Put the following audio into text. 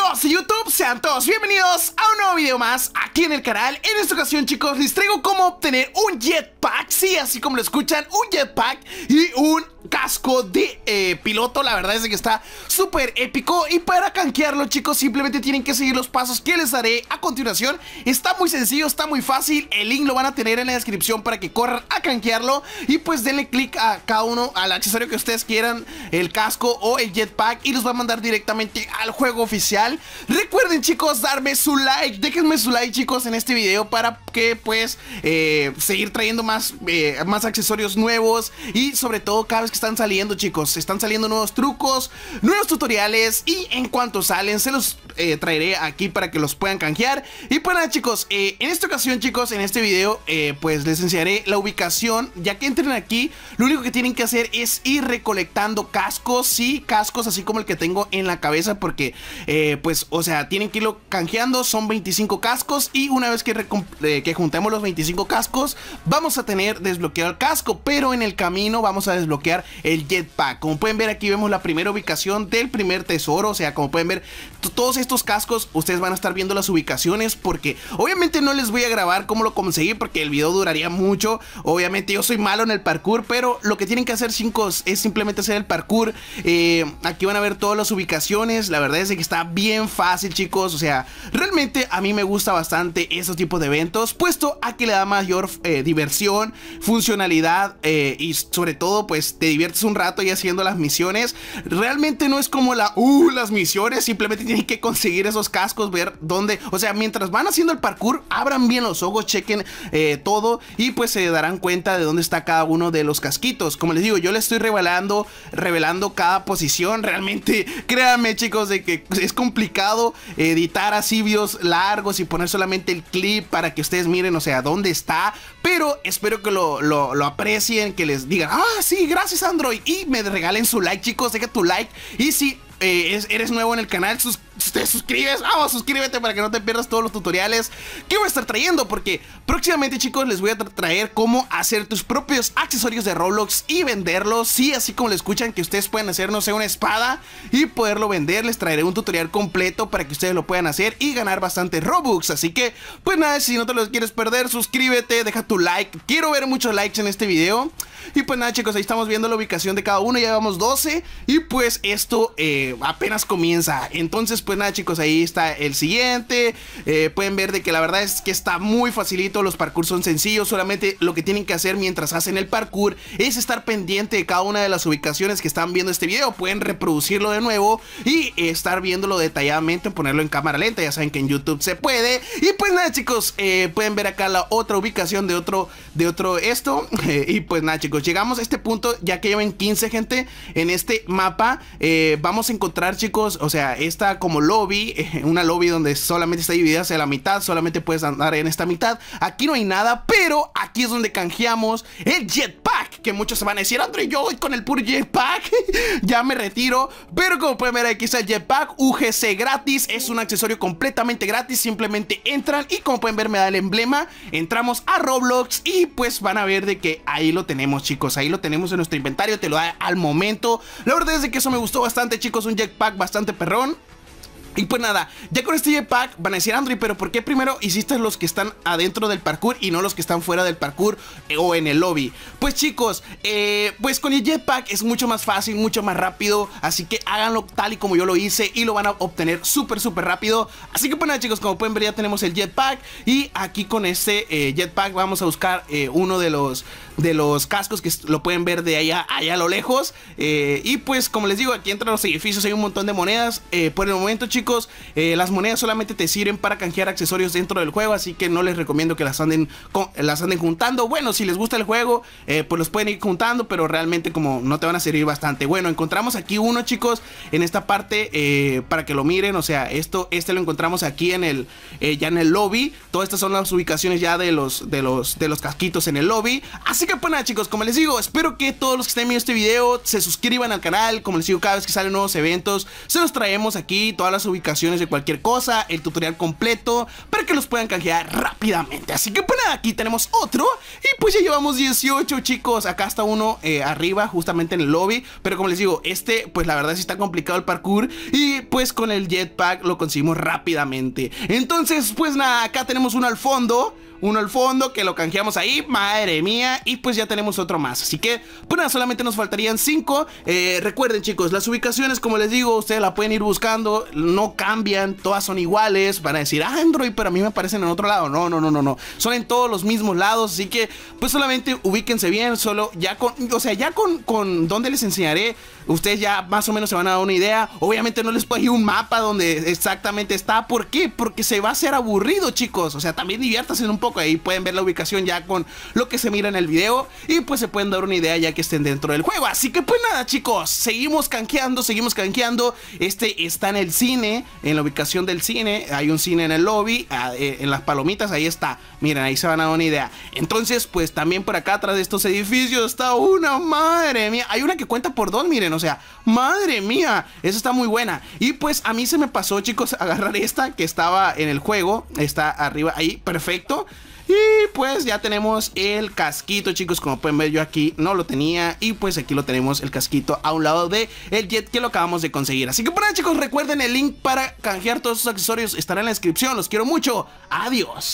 Amigos de YouTube, sean todos bienvenidos a un nuevo video más aquí en el canal. En esta ocasión, chicos, les traigo cómo obtener un jetpack. Sí, así como lo escuchan, un jetpack y un casco de piloto. La verdad es que está súper épico. Y para canjearlo, chicos, simplemente tienen que seguir los pasos que les daré a continuación. Está muy sencillo, está muy fácil. El link lo van a tener en la descripción para que corran a canjearlo. Y pues denle clic a cada uno, al accesorio que ustedes quieran, el casco o el jetpack, y los va a mandar directamente al juego oficial. Recuerden, chicos, darme su like. Déjenme su like, chicos, en este video para que pues seguir trayendo más accesorios nuevos. Y sobre todo cada vez que están saliendo, chicos, están saliendo nuevos trucos, nuevos tutoriales, y en cuanto salen se los traeré aquí para que los puedan canjear. Y pues nada, chicos, en esta ocasión, chicos, en este video pues les enseñaré la ubicación. Ya que entren aquí, lo único que tienen que hacer es ir recolectando cascos. Sí, cascos así como el que tengo en la cabeza, porque pues, o sea, tienen que irlo canjeando. Son 25 cascos, y una vez que juntemos los 25 cascos, vamos a tener desbloqueado el casco, pero en el camino vamos a desbloquear el jetpack. Como pueden ver, aquí vemos la primera ubicación del primer tesoro. O sea, como pueden ver, todos estos cascos, ustedes van a estar viendo las ubicaciones, porque obviamente no les voy a grabar cómo lo conseguí, porque el video duraría mucho. Obviamente yo soy malo en el parkour, pero lo que tienen que hacer, chicos, es simplemente hacer el parkour. Aquí van a ver todas las ubicaciones. La verdad es que está bien fácil, chicos. O sea, realmente a mí me gusta bastante estos tipos de eventos, puesto a que le da mayor diversión, funcionalidad, y sobre todo pues te diviertes un rato y haciendo las misiones. Realmente no es como las misiones, simplemente tienen que conseguir esos cascos, ver dónde, o sea, mientras van haciendo el parkour, abran bien los ojos, chequen todo, y pues se darán cuenta de dónde está cada uno de los casquitos. Como les digo, yo les estoy revelando cada posición. Realmente, créanme, chicos, de que es complicado editar así videos largos y poner solamente el clip para que ustedes miren, o sea, dónde está. Pero espero que lo aprecien, que les digan, ah, sí, gracias, Android, y me regalen su like, chicos. Deja tu like, y si eres nuevo en el canal, te suscribes, suscríbete para que no te pierdas todos los tutoriales que voy a estar trayendo, porque próximamente, chicos, les voy a traer cómo hacer tus propios accesorios de Roblox y venderlos. Sí, así como lo escuchan, que ustedes pueden hacer, no sé, una espada y poderlo vender. Les traeré un tutorial completo para que ustedes lo puedan hacer y ganar bastante Robux. Así que, pues nada, si no te los quieres perder, suscríbete, deja tu like. Quiero ver muchos likes en este video. Y pues nada, chicos, ahí estamos viendo la ubicación de cada uno. Ya llevamos 12, y pues esto apenas comienza. Entonces, pues nada, chicos, ahí está el siguiente. Pueden ver de que la verdad es que está muy facilito. Los parkours son sencillos. Solamente lo que tienen que hacer mientras hacen el parkour es estar pendiente de cada una de las ubicaciones que están viendo este video. Pueden reproducirlo de nuevo y estar viéndolo detalladamente, ponerlo en cámara lenta. Ya saben que en YouTube se puede. Y pues nada, chicos, pueden ver acá la otra ubicación de otro y pues nada, chicos, llegamos a este punto. Ya que llevan 15, gente, en este mapa. Vamos a encontrar, chicos, o sea, esta como lobby, una lobby donde solamente está dividida hacia la mitad. Solamente puedes andar en esta mitad. Aquí no hay nada, pero aquí es donde canjeamos el jetpack, que muchos se van a decir, André, yo voy con el puro jetpack. Ya me retiro. Pero como pueden ver, aquí está el jetpack UGC gratis. Es un accesorio completamente gratis. Simplemente entran y, como pueden ver, me da el emblema. Entramos a Roblox y pues van a ver de que ahí lo tenemos, chicos. Ahí lo tenemos en nuestro inventario. Te lo da al momento. La verdad es de que eso me gustó bastante, chicos. Un jetpack bastante perrón. Y pues nada, ya con este jetpack van a decir, Android, pero ¿por qué primero hiciste los que están adentro del parkour y no los que están fuera del parkour o en el lobby? Pues, chicos, pues con el jetpack es mucho más fácil, mucho más rápido. Así que háganlo tal y como yo lo hice y lo van a obtener súper rápido. Así que pues nada, chicos, como pueden ver, ya tenemos el jetpack. Y aquí con este jetpack vamos a buscar uno de los cascos, que lo pueden ver de allá a lo lejos. Y pues, como les digo, aquí entre los edificios hay un montón de monedas. Por el momento, chicos, las monedas solamente te sirven para canjear accesorios dentro del juego, así que no les recomiendo que las anden juntando. Bueno, si les gusta el juego, pues los pueden ir juntando, pero realmente como no te van a servir bastante. Bueno, encontramos aquí uno, chicos, en esta parte, para que lo miren. O sea, este lo encontramos aquí en el ya en el lobby. Todas estas son las ubicaciones ya de los casquitos en el lobby. Así que pues nada, chicos, como les digo, espero que todos los que estén viendo este video se suscriban al canal. Como les digo, cada vez que salen nuevos eventos, se los traemos aquí, todas las ubicaciones de cualquier cosa, el tutorial completo, para que los puedan canjear rápidamente. Así que pues nada, aquí tenemos otro y pues ya llevamos 18, chicos. Acá está uno arriba, justamente en el lobby, pero como les digo, pues la verdad sí está complicado el parkour y pues con el jetpack lo conseguimos rápidamente. Entonces pues nada, acá tenemos uno al fondo que lo canjeamos ahí, madre mía, y pues ya tenemos otro más. Así que, pues nada, solamente nos faltarían 5. Recuerden, chicos, las ubicaciones, como les digo, ustedes la pueden ir buscando, no cambian, todas son iguales. Van a decir, Android, pero a mí me aparecen en otro lado. No, son en todos los mismos lados. Así que, pues solamente ubíquense bien, solo ya con donde les enseñaré, ustedes ya más o menos se van a dar una idea. Obviamente no les pongo ahí un mapa donde exactamente está. ¿Por qué? Porque se va a hacer aburrido, chicos. O sea, también diviértanse un poco. Ahí pueden ver la ubicación ya con lo que se mira en el video y pues se pueden dar una idea ya que estén dentro del juego. Así que pues nada, chicos, seguimos canjeando. Este está en el cine, en la ubicación del cine. Hay un cine en el lobby, en las palomitas, ahí está. Miren, ahí se van a dar una idea. Entonces pues también por acá atrás de estos edificios está una, madre mía, hay una que cuenta por 2, miren, o sea, madre mía, esa está muy buena. Y pues a mí se me pasó, chicos, agarrar esta que estaba en el juego, está arriba ahí, perfecto. Y pues ya tenemos el casquito, chicos, como pueden ver yo aquí no lo tenía. Y pues aquí lo tenemos, el casquito a un lado de el jet que lo acabamos de conseguir. Así que por nada, chicos, recuerden el link para canjear todos esos accesorios estará en la descripción. Los quiero mucho, adiós.